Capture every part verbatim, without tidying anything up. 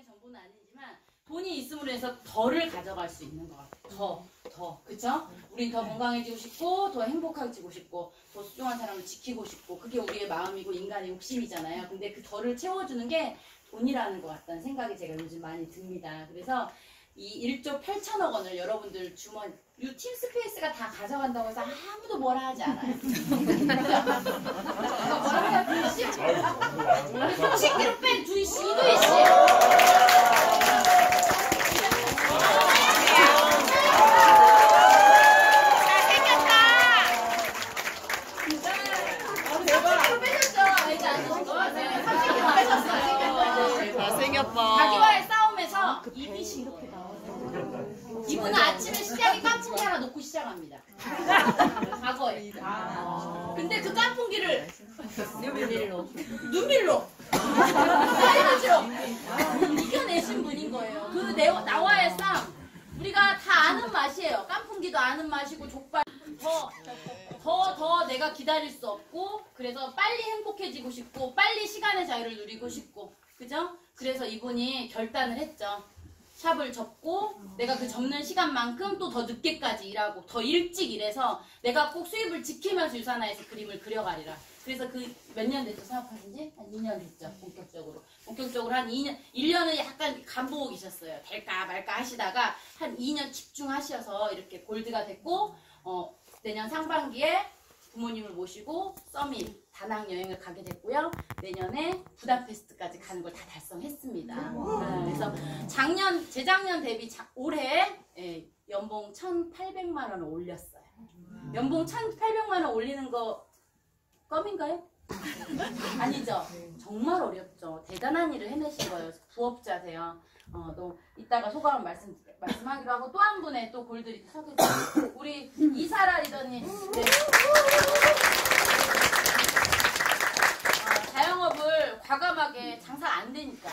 전부는 아니지만 돈이 있음으로 해서 더를 가져갈 수 있는 것 같아요. 더, 더, 그쵸? 우린 더 건강해지고 싶고 더 행복해지고 싶고 더 소중한 사람을 지키고 싶고 그게 우리의 마음이고 인간의 욕심이잖아요. 근데 그 더를 채워주는 게 돈이라는 것 같다는 생각이 제가 요즘 많이 듭니다. 그래서 이 일조 팔천억 원을 여러분들 주머니, 이 팀스페이스가 다 가져간다고 해서 아무도 뭐라 하지 않아요. 뭐라 하지 않아요? 삼십 킬로그램 뺀 두이 씨, 이두이 씨. 자기와의 싸움에서 이빗이 이렇게 나와요. 이분은 아침에 시작이 깐풍기 하나 놓고 시작합니다. 과거에. 근데 그 깐풍기를 눈밀로 눈밀로 사이즈로 이겨내신 분인 거예요. 그 내, 나와의 싸움. 우리가 다 아는 맛이에요. 깐풍기도 아는 맛이고 족발 더 더, 더 내가 기다릴 수 없고 그래서 빨리 행복해지고 싶고 빨리 시간의 자유를 누리고 싶고 그죠? 그래서 이분이 결단을 했죠. 샵을 접고 내가 그 접는 시간만큼 또 더 늦게까지 일하고 더 일찍 일해서 내가 꼭 수입을 지키면서 유산화해서 그림을 그려가리라. 그래서 그 몇 년 됐죠? 사업하신 지? 한 이 년 됐죠. 본격적으로. 본격적으로 한 이 년, 일 년은 약간 간보고 계셨어요. 될까 말까 하시다가 한 이 년 집중하셔서 이렇게 골드가 됐고 어, 내년 상반기에 부모님을 모시고 서밋, 다낭 여행을 가게 됐고요. 내년에 부다페스트까지 가는 걸 다 달성했습니다. 네, 그래서 작년, 재작년 대비 자, 올해 예, 연봉 천팔백만 원을 올렸어요. 연봉 천팔백만 원 올리는 거 껌인가요? 아니죠. 정말 어렵죠. 대단한 일을 해내신 거예요. 부업자세요. 어, 또 이따가 소감을 말씀, 말씀하기로 하고 또 한 분의 또 골들이 서게 돼요. 우리 이사라 리더님. 네. 어, 자영업을 과감하게 장사 안 되니까.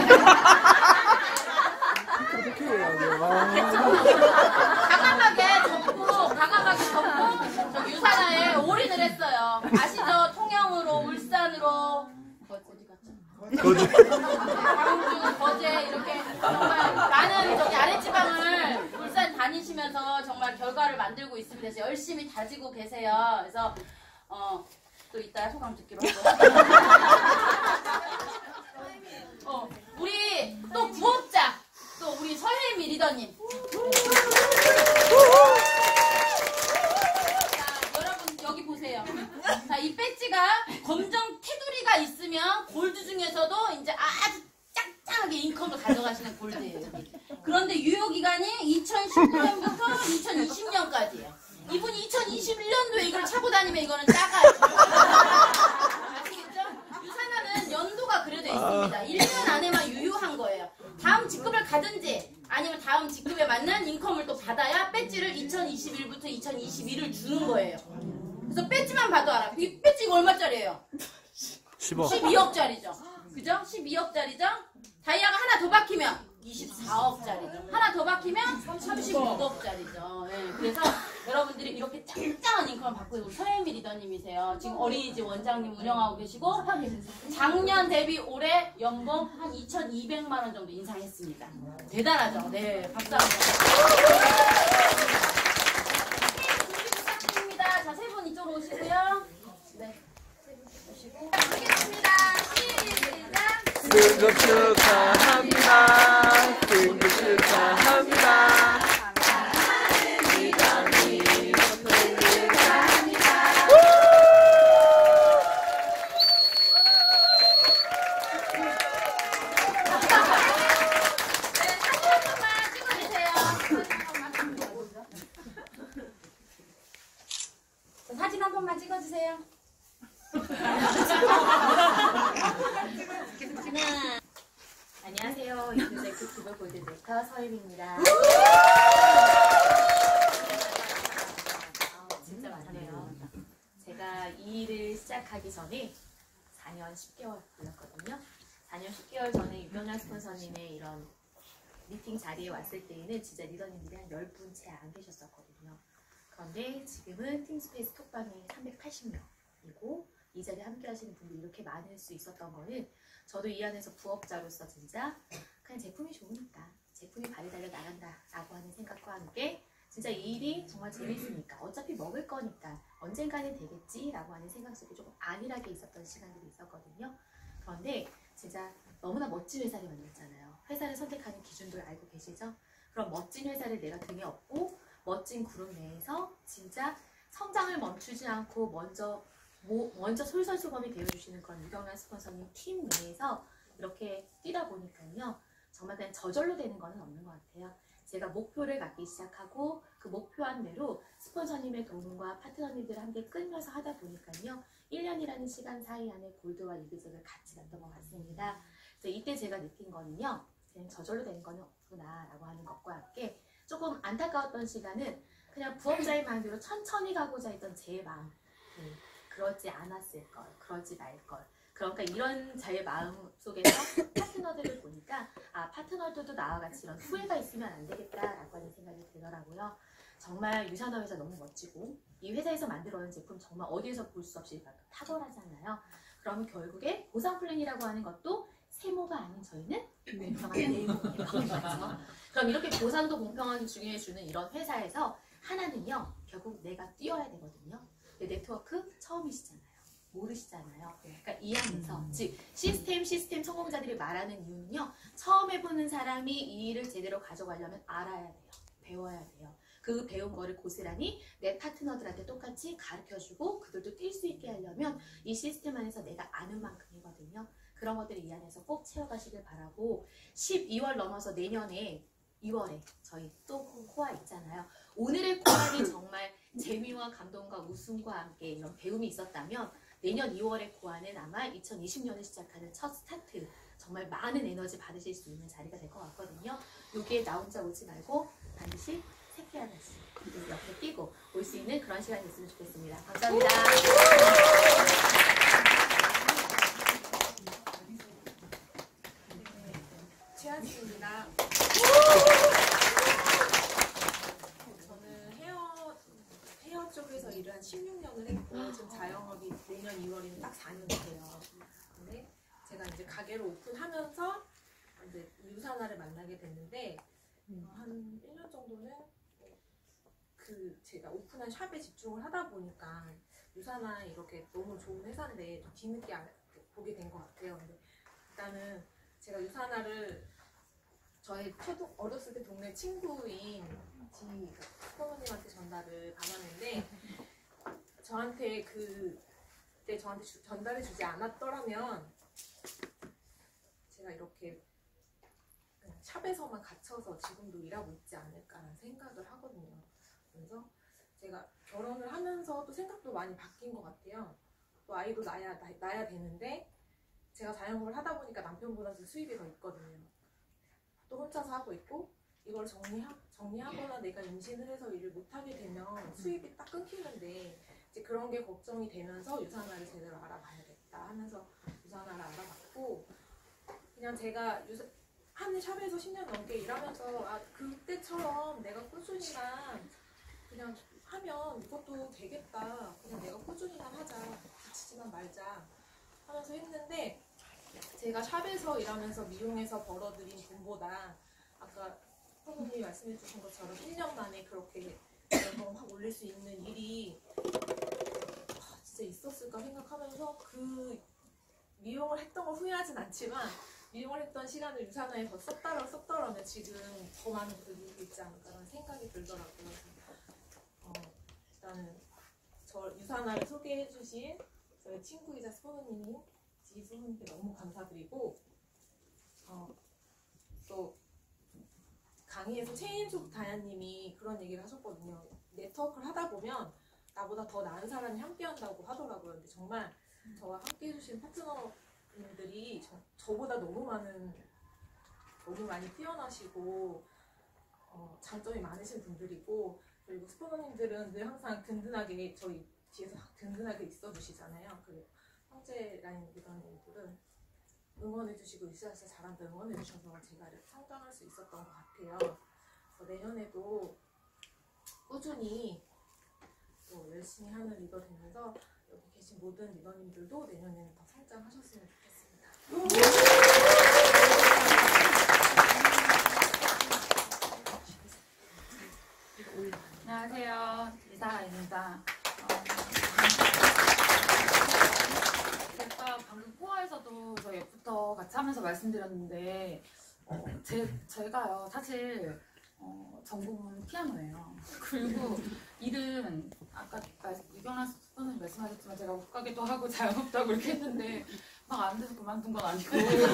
과감하게 접고, 과감하게 접고, 저 유산화에 올인을 했어요. 아시죠? 통영으로, 울산으로. 어디 갔죠? 거제. 광주, 거제, 이렇게 정말 많은 저기 아랫지방을 울산 다니시면서 정말 결과를 만들고 있습니다. 그래서 열심히 다지고 계세요. 그래서, 어, 또 이따 소감 듣기로 하고. 어, 우리 또 부업자, 또 우리 서혜미 리더님. 자, 여러분 여기 보세요. 자, 이 배지가 검정 테두리가 있으면 골드 중에서도 이제 아주 짱짱하게 인컴을 가져가시는 골드예요. 그런데 유효기간이 이천십구 년부터 이천이십 년까지예요. 이분이 이천이십일 년도에 이걸 차고 다니면 이거는 작아요. 아시겠죠? 유산화는 연도가 그려져 있습니다. 일 년 안에만 유효한 거예요. 다음 직급을 가든지 아니면 다음 직급에 맞는 인컴을 또 받아야 배지를 이천이십일부터 이천이십일을 주는 거예요. 그래서 배지만 봐도 알아. 이 배지 이거 얼마짜리예요? 십억. 십이억짜리죠. 그죠? 십이억짜리죠? 다이아가 하나 더 박히면 이십사억짜리죠. 하나 더 박히면 삼십육억짜리죠. 네, 그래서 여러분들이 이렇게 짱짱한 인컴을 받고 있고 서혜미 리더님이세요. 지금 어린이집 원장님 운영하고 계시고 작년 대비 올해 연봉 한 이천이백만 원 정도 인상했습니다. 대단하죠? 네, 박수 한번. 준비 부탁드립니다. 자, 세 분 이쪽으로 오시고요. 네, 세 분 오시고 하겠습니다. 시작. 생일 축하합니다. 생일 축하합니다. 사진 한 번만 찍어주세요. 안녕하세요. 유튜브 골드메이커 서임입니다. 진짜 많네요. 제가 이 일을 시작하기 전에 사 년 십 개월 걸렸거든요. 사 년 십 개월 전에 유명한 스폰서님의 이런 미팅 자리에 왔을 때에는 진짜 리더님들이 한 열 분 채 안 계셨었거든요. 그런데 지금은 팀스페이스 톡방이 삼백팔십 명이고 이 자리에 함께 하시는 분들이 이렇게 많을 수 있었던 거는 저도 이 안에서 부업자로서 진짜 그냥 제품이 좋으니까 제품이 발이 달려 나간다라고 하는 생각과 함께 진짜 이 일이 정말 재밌으니까 어차피 먹을 거니까 언젠가는 되겠지라고 하는 생각 속에 조금 안일하게 있었던 시간들이 있었거든요. 그런데 진짜 너무나 멋진 회사를 만났잖아요. 회사를 선택하는 기준도 알고 계시죠? 그럼 멋진 회사를 내가 등에 업고 멋진 그룹 내에서 진짜 성장을 멈추지 않고 먼저 뭐, 먼저 솔선수범이 되어주시는 그런 유경란 스폰서님 팀 내에서 이렇게 뛰다 보니까요. 정말 그냥 저절로 되는 거는 없는 것 같아요. 제가 목표를 갖기 시작하고 그 목표한 대로 스폰서님의 도움과 파트너님들을 함께 끌면서 하다 보니까요. 일 년이라는 시간 사이 안에 골드와 리그잭을 같이 났던 것 같습니다. 그래서 이때 제가 느낀 거는요. 그냥 저절로 되는 거는 없구나 라고 하는 것과 함께 조금 안타까웠던 시간은 그냥 부업자의 마음대로 천천히 가고자 했던 제 마음. 네, 그러지 않았을 걸, 그러지 말 걸. 그러니까 이런 자의 마음 속에서 파트너들을 보니까 아 파트너들도 나와 같이 이런 후회가 있으면 안 되겠다라고 하는 생각이 들더라고요. 정말 유산업 회사 너무 멋지고 이 회사에서 만들어낸 제품 정말 어디에서 볼 수 없이 탁월하잖아요. 그럼 결국에 보상 플랜이라고 하는 것도 세모가 아닌 저희는 공평한 내용이에요. 그럼 이렇게 보상도 공평하게 중요해주는 이런 회사에서 하나는요. 결국 내가 뛰어야 되거든요. 네트워크 처음이시잖아요. 모르시잖아요. 그러니까 이 안에서 음. 즉 시스템 시스템 성공자들이 말하는 이유는요. 처음 해보는 사람이 이 일을 제대로 가져가려면 알아야 돼요. 배워야 돼요. 그 배운 거를 고스란히 내 파트너들한테 똑같이 가르쳐주고 그들도 뛸 수 있게 하려면 이 시스템 안에서 내가 아는 만큼이거든요. 그런 것들을 이 안에서 꼭 채워가시길 바라고 십이월 넘어서 내년에 이월에 저희 또 코아 있잖아요. 오늘의 코아는 정말 재미와 감동과 웃음과 함께 이런 배움이 있었다면 내년 이월의 코아는 아마 이천이십 년을 시작하는 첫 스타트 정말 많은 에너지 받으실 수 있는 자리가 될 것 같거든요. 여기에 나 혼자 오지 말고 반드시 새끼 하나씩 옆에 끼고 올 수 있는 그런 시간이 있으면 좋겠습니다. 감사합니다. 최하진입니다. 저는 헤어 헤어 쪽에서 일을 한 십육 년을 했고 지금 자영업이 내년 이월이면 딱 사 년이 돼요. 근데 제가 이제 가게를 오픈하면서 이제 유산화를 만나게 됐는데 어, 한 일 년 정도는 그 제가 오픈한 샵에 집중을 하다 보니까 유산화 이렇게 너무 좋은 회사인데 좀 뒤늦게 보게 된 것 같아요. 근데 일단은 제가 유산화를 저의 초등 어렸을 때 동네 친구인 지 부모님한테 전달을 받았는데 저한테 그때 저한테 주, 전달해 주지 않았더라면 제가 이렇게 샵에서만 갇혀서 지금도 일하고 있지 않을까라는 생각을 하거든요. 그래서 제가 결혼을 하면서 또 생각도 많이 바뀐 것 같아요. 또 아이도 낳아야, 낳, 낳아야 되는데 제가 자영업을 하다 보니까 남편보다도 수입이 더 있거든요. 또 혼자서 하고 있고 이걸 정리하, 정리하거나 내가 임신을 해서 일을 못하게 되면 수입이 딱 끊기는데 이제 그런 게 걱정이 되면서 유산화를 제대로 알아봐야겠다 하면서 유산화를 알아봤고 그냥 제가 유사, 한 샵에서 십 년 넘게 일하면서 아 그때처럼 내가 꾸준히만 그냥 하면 이것도 되겠다. 그냥 내가 꾸준히만 하자. 지치지만 말자 하면서 했는데 제가 샵에서 일하면서 미용에서 벌어들인 돈보다 아까 선생님이 말씀해 주신 것처럼 일 년 만에 그렇게 연봉 확 올릴 수 있는 일이 아, 진짜 있었을까 생각하면서 그 미용을 했던 걸 후회하진 않지만 미용을 했던 시간을 유산화에 더 썼다라 썼더라면 지금 더 많은 것을 누리고 있지 않을까라는 생각이 들더라고요. 어, 일단은 저 유산화를 소개해 주신 저희 친구이자 스포너님이 지수님께 너무 감사드리고 어, 또 강의에서 최인숙 다야님이 그런 얘기를 하셨거든요. 네트워크를 하다 보면 나보다 더 나은 사람이 함께 한다고 하더라고요. 근데 정말 저와 함께 해주신 파트너님들이 저, 저보다 너무 많은 너무 많이 뛰어나시고 어, 장점이 많으신 분들이고 그리고 스포너님들은 늘 항상 든든하게 저희 뒤에서 든든하게 있어주시잖아요. 그리고 형제 라인 리더님들은 응원해주시고 유시아씨 잘한다 응원해주셔서 제가 이렇게 성장할 수 있었던 것 같아요. 그래서 내년에도 꾸준히 또 열심히 하는 리더 되면서 여기 계신 모든 리더님들도 내년에는 더 성장하셨으면 좋겠습니다. 말씀드렸는데 어, 제, 제가요 사실 어, 전공은 피아노예요. 그리고 일은 아까 유경란 선생님 말씀하셨지만 제가 옷가게도 하고 자영업도 이렇게 했는데 막 안 돼서 그만둔 건 아니고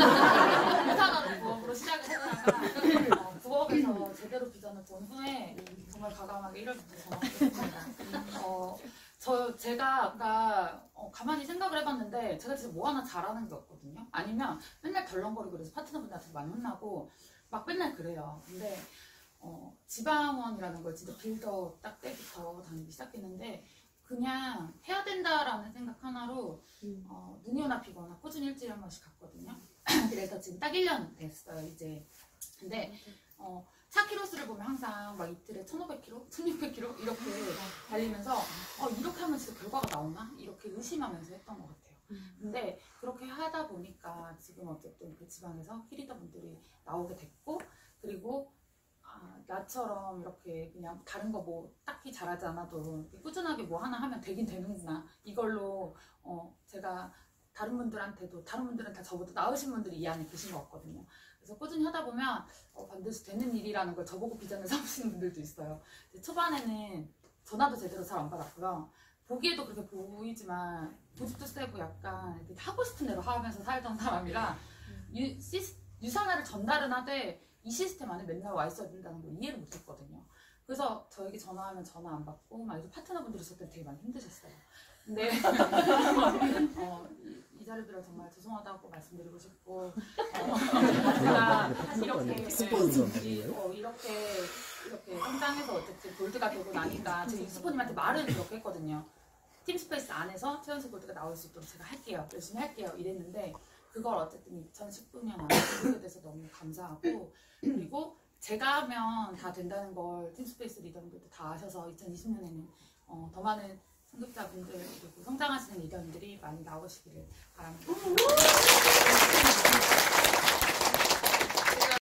회사가는 부업으로 시작을 했다가 어, 부업에서 제대로 비전을 본 후에 정말 과감하게 일월부터 전업을 했습니다. 어, 저 제가 아까 어, 가만히 생각을 해봤는데 제가 진짜 뭐 하나 잘하는 게 없거든요. 아니면 맨날 덜렁거리고 그래서 파트너분들한테 많이 혼나고 막 맨날 그래요. 근데 어, 지방원이라는 걸 진짜 빌더 딱 때부터 다니기 시작했는데 그냥 해야 된다라는 생각 하나로 어, 눈이 오나 비거나 꾸준히 일주일에 한 번씩 갔거든요. 그래서 지금 딱 일 년 됐어요 이제. 근데 어, 차 키로수를 보면 항상 막 이틀에 천오백 킬로미터, 천육백 킬로미터 이렇게 달리면서 어, 이렇게 하면 진짜 결과가 나오나? 이렇게 의심하면서 했던 것 같아요. 근데 그렇게 하다 보니까 지금 어쨌든 그 지방에서 키리더 분들이 나오게 됐고 그리고 아, 나처럼 이렇게 그냥 다른 거 뭐 딱히 잘하지 않아도 꾸준하게 뭐 하나 하면 되긴 되는구나 이걸로 어, 제가 다른 분들한테도 다른 분들은 다 저보다 나으신 분들이 이 안에 계신 것 같거든요. 그래서 꾸준히 하다 보면 어, 반드시 되는 일이라는 걸 저보고 비전을 삼으시는 분들도 있어요. 초반에는 전화도 제대로 잘 안 받았고요. 보기에도 그렇게 보이지만 고집도 세고 약간 이렇게 하고 싶은 대로 하면서 살던 사람이라 유, 시스, 유산화를 전달은 하되 이 시스템 안에 맨날 와 있어야 된다는 걸 이해를 못했거든요. 그래서 저에게 전화하면 전화 안 받고 막 파트너분들이 있을 때 되게 많이 힘드셨어요. 근데 어, 이, 이 자리 들어 정말 죄송하다고 말씀드리고 싶고 어, 제가 이렇게 이, 어, 이렇게 이렇게 성장해서 어쨌든 골드가 되고 나니까 제가 스포님한테 말은 그렇게 했거든요. 팀스페이스 안에서 최연소 골드가 나올 수 있도록 제가 할게요. 열심히 할게요. 이랬는데 그걸 어쨌든 이천십구 년 안에 보게 돼서 너무 감사하고 그리고 제가 하면 다 된다는 걸 팀스페이스 리더분들도 다 아셔서 이천이십 년에는 어, 더 많은 성급자분들 그리고 성장하시는 리더님들이 많이 나오시기를 바랍니다.